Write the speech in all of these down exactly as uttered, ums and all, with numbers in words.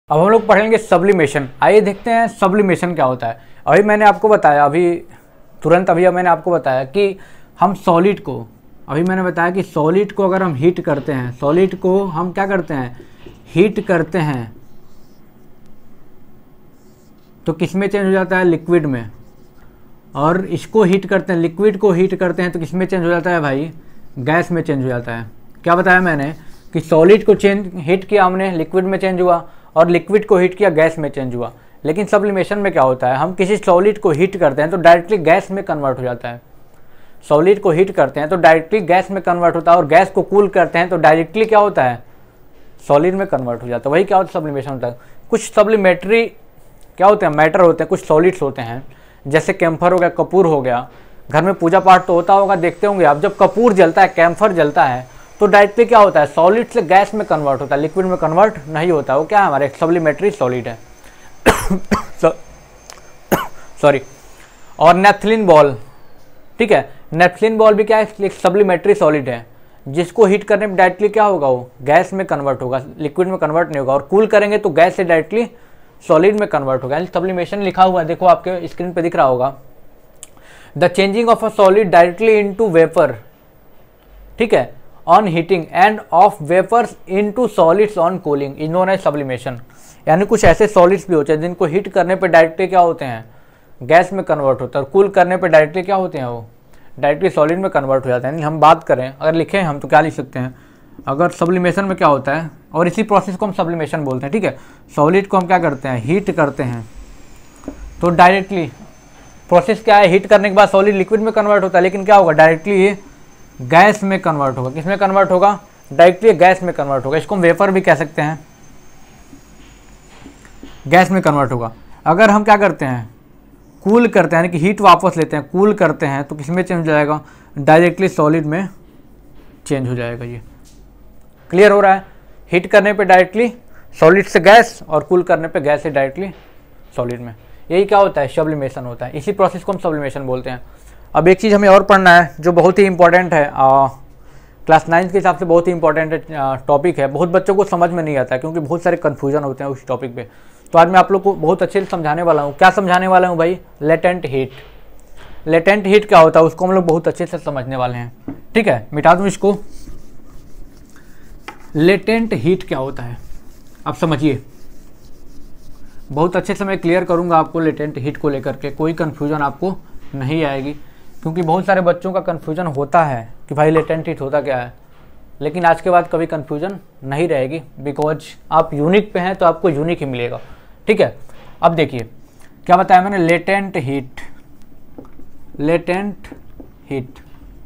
अब हम लोग पढ़ेंगे सब्लिमेशन। आइए देखते हैं सब्लिमेशन क्या होता है। अभी मैंने आपको बताया, अभी तुरंत अभी मैंने आपको बताया कि हम सॉलिड को, अभी मैंने बताया कि सॉलिड को अगर हम हीट करते हैं, सॉलिड को हम क्या करते हैं, हीट करते हैं, तो किस में चेंज हो जाता है, लिक्विड में। और इसको हीट करते हैं, लिक्विड को हीट करते हैं तो किस में चेंज हो जाता है भाई, गैस में चेंज हो जाता है। क्या बताया मैंने कि सॉलिड को चेंज हीट किया हमने, लिक्विड में चेंज हुआ, और लिक्विड को हीट किया, गैस में चेंज हुआ। लेकिन सब्लिमेशन में क्या होता है, हम किसी सॉलिड को हीट करते हैं तो डायरेक्टली गैस में कन्वर्ट हो जाता है। सॉलिड को हीट करते हैं तो डायरेक्टली गैस में कन्वर्ट होता है, और गैस को कूल करते हैं तो डायरेक्टली क्या होता है, सॉलिड में कन्वर्ट हो जाता है। वही क्या होता है, सब्लिमेशन होता है। कुछ सब्लिमेटरी क्या होते हैं, मैटर होते हैं, कुछ सॉलिड्स होते हैं, जैसे कैम्फर हो गया, कपूर हो गया। घर में पूजा पाठ तो होता होगा, देखते होंगे आप, जब कपूर जलता है, कैम्फर जलता है, तो डायरेक्टली क्या होता है, सॉलिड से गैस में कन्वर्ट होता है, लिक्विड में कन्वर्ट नहीं होता। वो क्या है, हमारे सब्लिमेटरी सॉलिड है। सॉरी। और नेफ्थलीन बॉल, ठीक है, नेफ्थलीन बॉल भी क्या है, एक सब्लिमेटरी सॉलिड है, जिसको हीट करने में डायरेक्टली क्या होगा, वो गैस में कन्वर्ट होगा, लिक्विड में कन्वर्ट नहीं होगा। और कूल करेंगे तो गैस से डायरेक्टली सॉलिड में कन्वर्ट होगा। सब्लिमेशन लिखा हुआ है, देखो आपके स्क्रीन पे दिख रहा होगा, the changing of a solid directly into vapour, ठीक है, on heating and of vapours into solids on cooling is known as sublimation. यानी कुछ ऐसे सॉलिड्स भी होते हैं जिनको हीट करने पे डायरेक्टली क्या होते हैं, गैस में कन्वर्ट होता है, और कूल करने पे डायरेक्टली क्या होते हैं, वो डायरेक्टली सॉलिड में कन्वर्ट हो जाते हैं। हम बात करें, अगर लिखें हम तो क्या लिख सकते हैं, अगर सब्लिमेशन में क्या होता है, और इसी प्रोसेस को हम सब्लिमेशन बोलते हैं, ठीक है। सॉलिड को हम क्या करते हैं, हीट करते हैं, तो डायरेक्टली प्रोसेस क्या है, हीट करने के बाद सॉलिड लिक्विड में कन्वर्ट होता है, लेकिन क्या होगा, डायरेक्टली ये गैस में कन्वर्ट होगा। किस में कन्वर्ट होगा, डायरेक्टली गैस में कन्वर्ट होगा। इसको हम वेपर भी कह सकते हैं, गैस में कन्वर्ट होगा। अगर हम क्या करते हैं, कूल करते हैं, यानी कि हीट वापस लेते हैं, कूल करते हैं, तो किस में चेंज हो जाएगा, डायरेक्टली सॉलिड में चेंज हो जाएगा। ये क्लियर हो रहा है, हीट करने पे डायरेक्टली सॉलिड से गैस, और कूल करने पे गैस से डायरेक्टली सॉलिड में। यही क्या होता है, सब्लिमेशन होता है। इसी प्रोसेस को हम सब्लिमेशन बोलते हैं। अब एक चीज़ हमें और पढ़ना है जो बहुत ही इंपॉर्टेंट है, आ, क्लास नाइन्थ के हिसाब से बहुत ही इंपॉर्टेंट टॉपिक है, बहुत बच्चों को समझ में नहीं आता है क्योंकि बहुत सारे कन्फ्यूजन होते हैं उस टॉपिक पे। तो आज मैं आप लोग को बहुत अच्छे से समझाने वाला हूँ। क्या समझाने वाला हूँ भाई, लेटेंट हीट। लेटेंट हीट क्या होता है उसको हम लोग बहुत अच्छे से समझने वाले हैं, ठीक है। मिटा दूँ इसको। लेटेंट हीट क्या होता है, अब समझिए, बहुत अच्छे से मैं क्लियर करूँगा आपको लेटेंट हीट को लेकर के, कोई कन्फ्यूजन आपको नहीं आएगी, क्योंकि बहुत सारे बच्चों का कन्फ्यूजन होता है कि भाई लेटेंट हीट होता क्या है। लेकिन आज के बाद कभी कन्फ्यूजन नहीं रहेगी, बिकॉज आप यूनिक पे हैं तो आपको यूनिक ही मिलेगा, ठीक है। अब देखिए क्या बताया मैंने, लेटेंट हीट। लेटेंट हीट,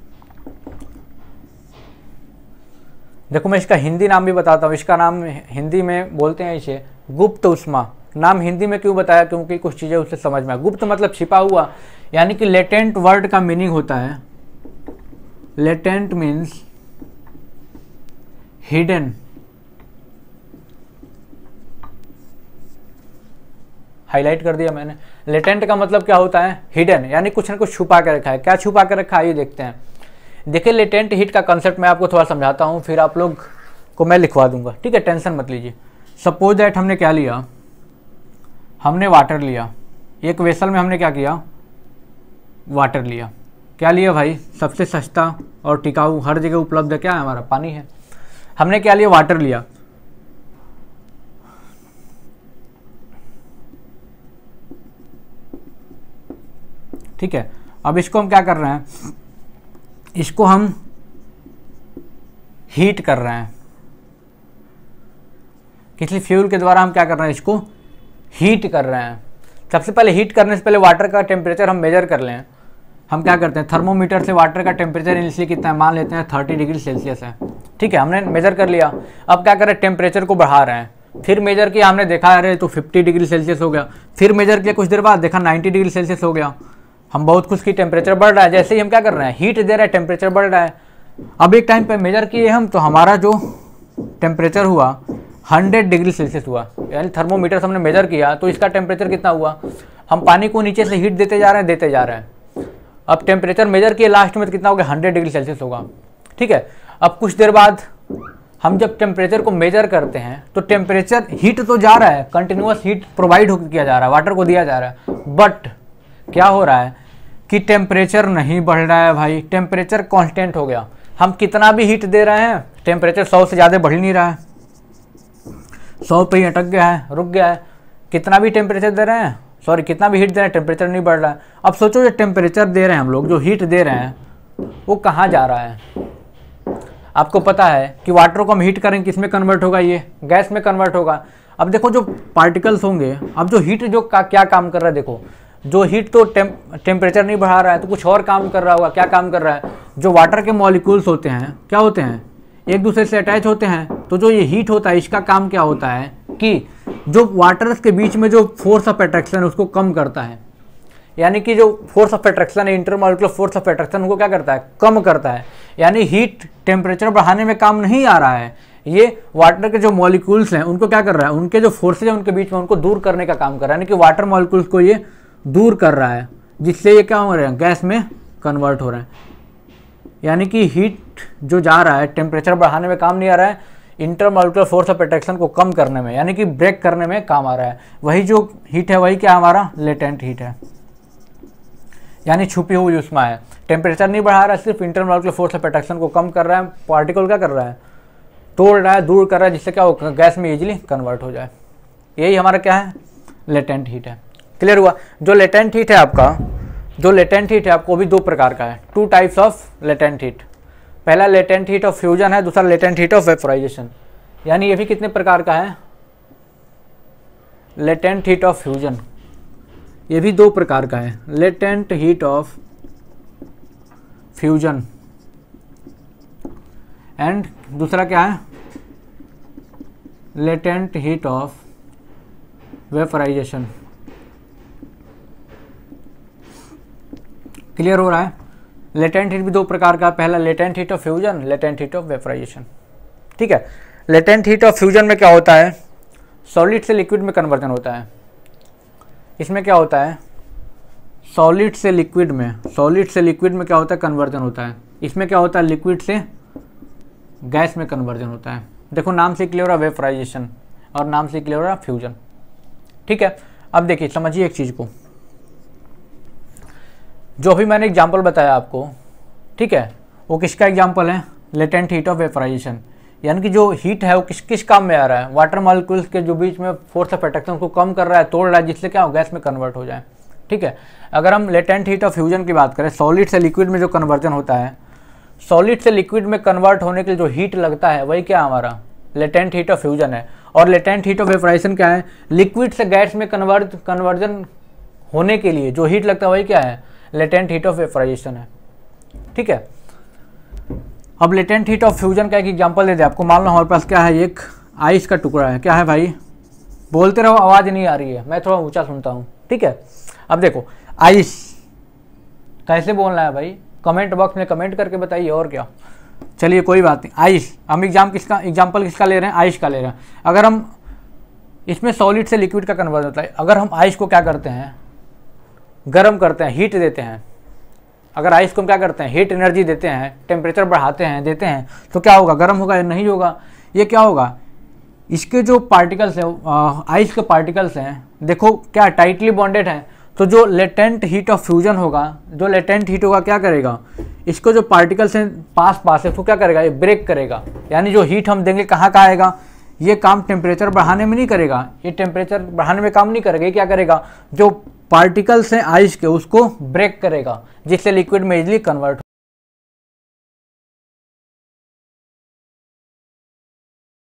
देखो मैं इसका हिंदी नाम भी बताता हूँ। इसका नाम हिंदी में बोलते हैं इसे गुप्त उष्मा। नाम हिंदी में क्यों बताया, क्योंकि कुछ चीज़ें उससे समझ में आए। गुप्त मतलब छिपा हुआ, यानी कि लेटेंट वर्ड का मीनिंग होता है, लेटेंट मीन्स हिडन। हाईलाइट कर दिया मैंने। लेटेंट का मतलब क्या होता है, हिडन, यानी कुछ ना कुछ छुपा के रखा है। क्या छुपा के रखा है ये देखते हैं। देखिए लेटेंट हीट का कंसेप्ट मैं आपको थोड़ा समझाता हूँ, फिर आप लोग को मैं लिखवा दूंगा, ठीक है, टेंशन मत लीजिए। सपोज दैट हमने क्या लिया, हमने वाटर लिया, एक वेसल में हमने क्या किया, वाटर लिया। क्या लिया भाई, सबसे सस्ता और टिकाऊ, हर जगह उपलब्ध है, क्या है हमारा, पानी है। हमने क्या लिया, वाटर लिया। ठीक है, अब इसको हम क्या कर रहे हैं, इसको हम हीट कर रहे हैं। किसी फ्यूल के द्वारा हम क्या कर रहे हैं, इसको हीट कर रहे हैं। सबसे पहले हीट करने से पहले वाटर का टेम्परेचर हम मेजर कर लें। हम क्या करते हैं, थर्मोमीटर से वाटर का टेम्परेचर इनिशियली कितना है, मान लेते हैं थर्टी डिग्री सेल्सियस है, ठीक है, हमने मेजर कर लिया। अब क्या करें, टेम्परेचर को बढ़ा रहे हैं। फिर मेजर किया हमने, देखा अरे तो फिफ्टी डिग्री सेल्सियस हो गया। फिर मेजर किया कुछ देर बाद, देखा नाइन्टी डिग्री सेल्सियस हो गया। हम बहुत खुश की टेम्परेचर बढ़ रहा है। जैसे ही हम क्या कर रहे हैं, हीट दे रहे हैं, टेम्परेचर बढ़ रहा है। अब एक टाइम पे मेजर किए हम, तो हमारा जो टेम्परेचर हुआ हंड्रेड डिग्री सेल्सियस हुआ, यानी थर्मोमीटर से हमने मेजर किया तो इसका टेम्परेचर कितना हुआ। हम पानी को नीचे से हीट देते जा रहे हैं, देते जा रहे हैं। अब टेम्परेचर मेजर किए लास्ट में तो कितना हो गया, हंड्रेड डिग्री सेल्सियस होगा, ठीक है। अब कुछ देर बाद हम जब टेम्परेचर को मेजर करते हैं तो टेम्परेचर हीट तो जा रहा है, कंटिन्यूअस हीट प्रोवाइड किया जा रहा है, वाटर को दिया जा रहा है, बट क्या हो रहा है कि टेम्परेचर नहीं बढ़ रहा है भाई, टेम्परेचर कांस्टेंट हो गया। हम कितना भी हीट दे रहे हैं टेम्परेचर सौ से ज़्यादा बढ़ ही नहीं रहा है, सौ पे ही अटक गया है, रुक गया है। कितना भी टेम्परेचर दे रहे हैं, सॉरी कितना भी हीट दे रहे हैं, टेम्परेचर नहीं बढ़ रहा है। अब सोचो जो टेम्परेचर दे रहे हैं हम लोग, जो हीट दे रहे हैं वो कहाँ जा रहा है? आपको पता है कि वाटर को हम हीट करेंगे किस में कन्वर्ट होगा, ये गैस में कन्वर्ट होगा। अब देखो जो पार्टिकल्स होंगे, अब जो हीट जो का क्या काम कर रहा है, देखो जो हीट तो टेम टेम्परेचर नहीं बढ़ा रहा है तो कुछ और काम कर रहा होगा। क्या काम कर रहा है? जो वाटर के मॉलिक्यूल्स होते हैं क्या होते हैं, एक दूसरे से अटैच होते हैं। तो जो ये हीट होता है इसका काम क्या होता है कि जो वाटर्स के बीच में जो फोर्स ऑफ अट्रैक्शन है उसको कम करता है। यानी कि जो फोर्स ऑफ अट्रैक्शन है, इंटरमॉलिक्यूलर फोर्स ऑफ अट्रैक्शन, उनको क्या करता है? कम करता है। यानी हीट टेम्परेचर बढ़ाने में काम नहीं आ रहा है, ये वाटर के जो मॉलिक्यूल्स हैं उनको क्या कर रहा है, उनके जो फोर्सेज हैं उनके बीच में उनको दूर करने का काम कर रहा है। यानी कि वाटर मॉलिक्यूल्स को ये दूर कर रहा है, जिससे ये क्या हो रहा है, गैस में कन्वर्ट हो रहा है। यानी कि हीट जो जा रहा है टेम्परेचर बढ़ाने में काम नहीं आ रहा है, इंटरमॉलिक्यूलर फोर्स ऑफ अट्रैक्शन को कम करने में, यानी कि ब्रेक करने में काम आ रहा है। वही जो हीट है वही क्या हमारा लेटेंट हीट है, यानी छुपी हुई उष्मा है। टेम्परेचर नहीं बढ़ा रहा है, सिर्फ इंटरमॉलिक्यूलर फोर्स ऑफ अट्रैक्शन को कम कर रहा है। पार्टिकल क्या कर रहा है? तोड़ रहा है, दूर कर रहा है, जिससे क्या हो, गैस में इजीली कन्वर्ट हो जाए। यही हमारा क्या है, लेटेंट हीट है। क्लियर हुआ? जो लेटेंट हीट है आपका, जो लेटेंट हीट है आपको भी दो प्रकार का है, two types of latent heat. पहला लेटेंट हीट ऑफ फ्यूजन है, दूसरा लेटेंट हीट ऑफ वेपोराइजेशन। यानी ये भी कितने प्रकार का है, लेटेंट हीट ऑफ फ्यूजन, ये भी दो प्रकार का है, latent heat of fusion and दूसरा क्या है, latent heat of vaporisation. Clear हो रहा है? लेटेंट हीट भी दो प्रकार का, पहला latent heat of fusion, latent heat of vaporisation. ठीक है, लेटेंट हीट ऑफ फ्यूजन में क्या होता है, सॉलिड से लिक्विड में कन्वर्जन होता है। इसमें क्या होता है, सॉलिड से लिक्विड में, सॉलिड से लिक्विड में क्या होता है, कन्वर्जन होता है। इसमें क्या होता है, लिक्विड से गैस में कन्वर्जन होता है। देखो नाम से क्लियर हो रहा वेपोराइजेशन और नाम से क्लियर हो रहा फ्यूजन। ठीक है, अब देखिए समझिए एक चीज़ को, जो भी मैंने एग्जाम्पल बताया आपको, ठीक है, वो किसका एग्जाम्पल है, लेटेंट हीट ऑफ वेपोराइजेशन। यानी कि जो हीट है वो किस किस काम में आ रहा है, वाटर मॉलिक्यूल्स के जो बीच में फोर्स ऑफ अट्रैक्शन को कम कर रहा है, तोड़ रहा है, जिससे क्या हो, गैस में कन्वर्ट हो जाए। ठीक है, अगर हम लेटेंट हीट ऑफ फ्यूजन की बात करें, सॉलिड से लिक्विड में जो कन्वर्जन होता है, सॉलिड से लिक्विड में कन्वर्ट होने के लिए जो हीट लगता है वही क्या हमारा लेटेंट हीट ऑफ फ्यूजन है। और लेटेंट हीट ऑफ वेपोराइजेशन क्या है, लिक्विड से गैस में कन्वर्ट कन्वर्जन होने के लिए जो हीट लगता है वही क्या है, लेटेंट हीट ऑफ वेपोराइजेशन है। ठीक है, अब लेटेंट हीट ऑफ फ्यूजन का एक एग्जांपल दे दे आपको। मान लो हमारे पास क्या है, एक आइस का टुकड़ा है। क्या है भाई, बोलते रहो, आवाज़ नहीं आ रही है, मैं थोड़ा ऊंचा सुनता हूँ। ठीक है, अब देखो आइस कैसे बोलना है भाई, कमेंट बॉक्स में कमेंट करके बताइए, और क्या। चलिए कोई बात नहीं, आइस, हम एग्जाम किसका एग्जाम्पल किसका ले रहे हैं, आइस का ले रहे हैं। अगर हम इसमें सॉलिड से लिक्विड का कन्वर्जन होता है, अगर हम आइस को क्या करते हैं, गर्म करते हैं, हीट देते हैं। अगर आइस को हम क्या करते हैं, हीट एनर्जी देते हैं, टेम्परेचर बढ़ाते हैं, देते हैं, तो क्या होगा, गर्म होगा या नहीं होगा। ये क्या होगा, इसके जो पार्टिकल्स हैं, आइस के पार्टिकल्स हैं, देखो क्या टाइटली बॉन्डेड हैं। तो जो लेटेंट हीट ऑफ फ्यूजन होगा, जो लेटेंट हीट होगा क्या करेगा, इसको जो पार्टिकल्स हैं पास पास है, तो क्या करेगा, ये ब्रेक करेगा। यानी जो हीट हम देंगे कहाँ का आएगा, ये काम टेम्परेचर बढ़ाने में नहीं करेगा, ये टेम्परेचर बढ़ाने में काम नहीं करेगा। ये क्या करेगा, जो पार्टिकल्स हैं आइस के उसको ब्रेक करेगा, जिससे लिक्विड में इजीली कन्वर्ट